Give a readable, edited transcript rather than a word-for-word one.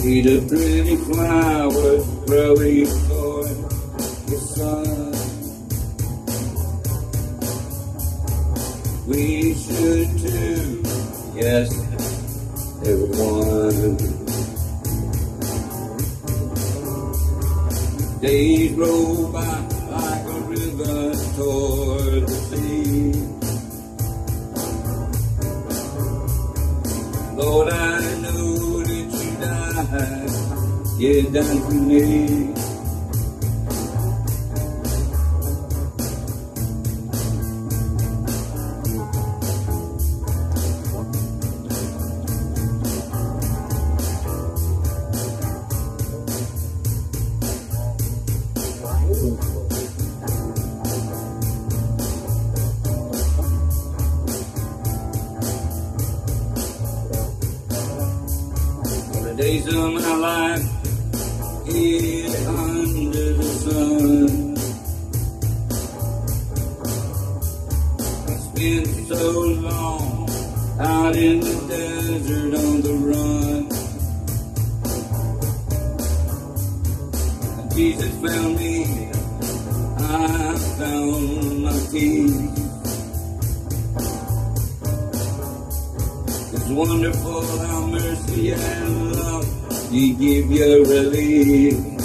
See the pretty flowers growing for the sun. We should too, yes, everyone. Days roll by like a river toward the sea. Lord, I know that you died, you died for me. The days of my life here under the sun, I spent so long out in the desert on the run. And Jesus found me, I found my peace. It's wonderful how mercy and love you give your relief.